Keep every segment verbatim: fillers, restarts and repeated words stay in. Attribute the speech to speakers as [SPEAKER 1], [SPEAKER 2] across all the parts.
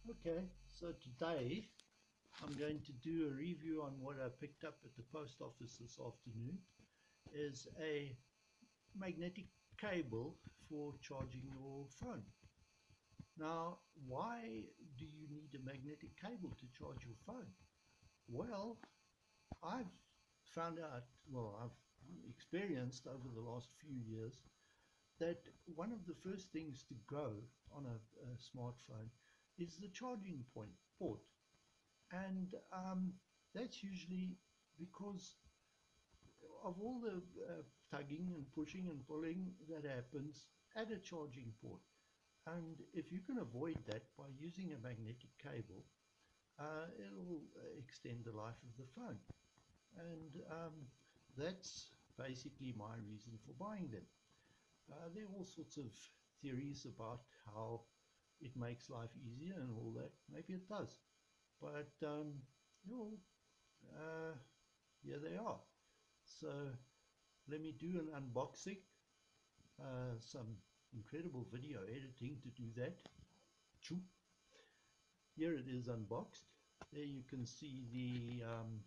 [SPEAKER 1] Okay, so today I'm going to do a review on what I picked up at the post office this afternoon. Is a magnetic cable for charging your phone. Now, why do you need a magnetic cable to charge your phone? Well, I've found out, well, I've experienced over the last few years that one of the first things to go on a, a smartphone is the charging point port. And um, that's usually because of all the uh, tugging and pushing and pulling that happens at a charging port. And if you can avoid that by using a magnetic cable, uh, it'll extend the life of the phone. And um, that's basically my reason for buying them. Uh, there are all sorts of theories about how it makes life easier and all that. Maybe it does. But um, you know, uh, here they are. So let me do an unboxing. Uh, some incredible video editing to do that. Choo. Here it is unboxed. There you can see the um,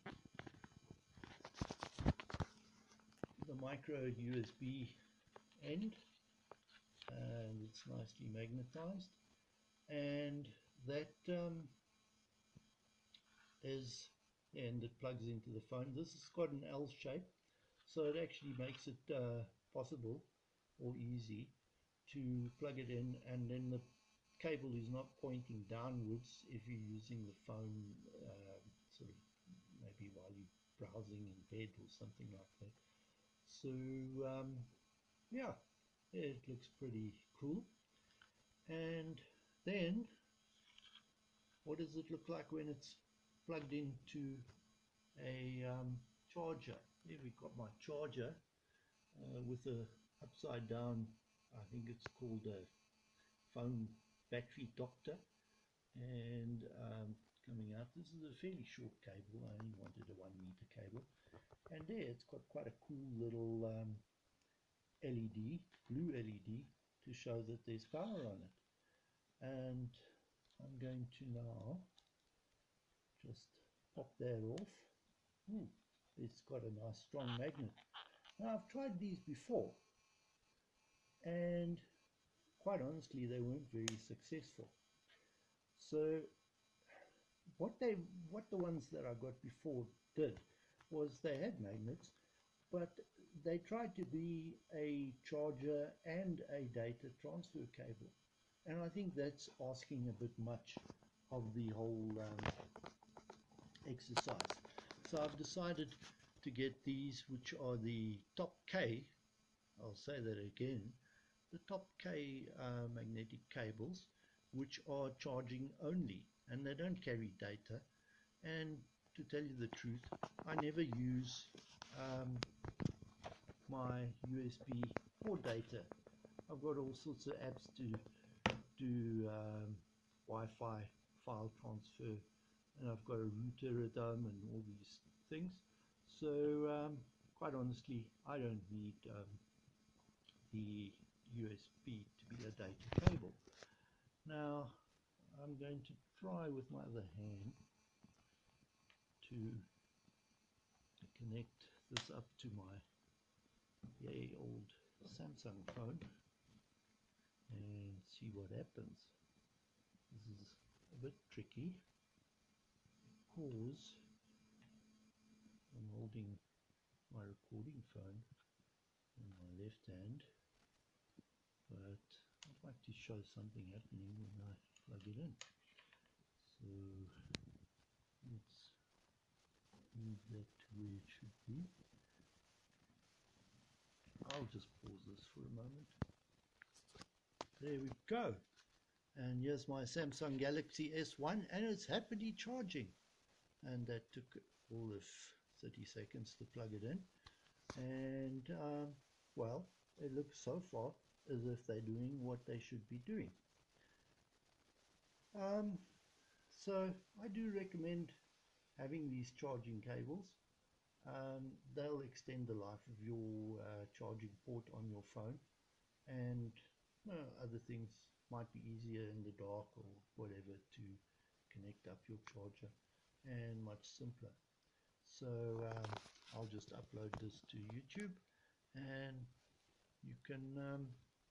[SPEAKER 1] the micro U S B end, and it's nicely magnetized, and that um, is and it plugs into the phone. This has got an L shape, so it actually makes it uh, possible or easy to plug it in, and then the cable is not pointing downwards if you're using the phone uh, sort of maybe while you're browsing in bed or something like that. So um, yeah, it looks pretty cool. And then what does it look like when it's plugged into a um, charger? Here we've got my charger uh, with a upside down, I think it's called a phone battery doctor, and um, coming out, this is a fairly short cable. I only wanted a one meter cable, and there it's got quite a cool little um, L E D, blue L E D, to show that there's power on it. And I'm going to now just pop that off. Ooh, it's got a nice strong magnet. Now I've tried these before, and quite honestly they weren't very successful. So what they what the ones that I got before did was they had magnets, but they tried to be a charger and a data transfer cable, and I think that's asking a bit much of the whole um, exercise. So I've decided to get these, which are the Top K, I'll say that again, the Top K uh, magnetic cables, which are charging only, and they don't carry data. And to tell you the truth, I never use um, my U S B for data. I've got all sorts of apps to do um, Wi-Fi file transfer, and I've got a router at home and all these things. So um, quite honestly, I don't need um, the U S B to be a data cable. Now I'm going to try with my other hand to connect this up to my yay old Samsung phone and see what happens. This is a bit tricky because I'm holding my recording phone in my left hand, but I'd like to show something happening when I plug it in. So let's move that to where it should be. I'll just pause this for a moment. There we go. And here's my Samsung Galaxy S one, and it's happily charging. And that took all of thirty seconds to plug it in. And um, well, it looks so far as if they're doing what they should be doing. Um, so I do recommend having these charging cables. Um, they'll extend the life of your uh, charging port on your phone, and well, other things might be easier in the dark or whatever to connect up your charger, and much simpler. So um, I'll just upload this to YouTube, and you can um,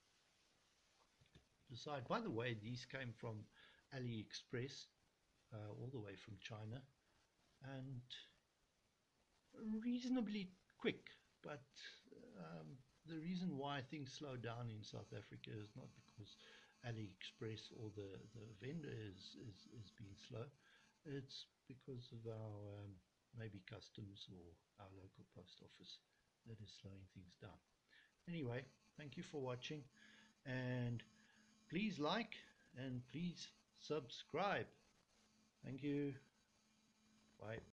[SPEAKER 1] decide. By the way, these came from AliExpress, uh, all the way from China, and reasonably quick. But um, the reason why things slow down in South Africa is not because AliExpress or the, the vendor is, is, is being slow. It's because of our um, maybe customs or our local post office that is slowing things down. Anyway, thank you for watching, and please like and please subscribe. Thank you. Bye.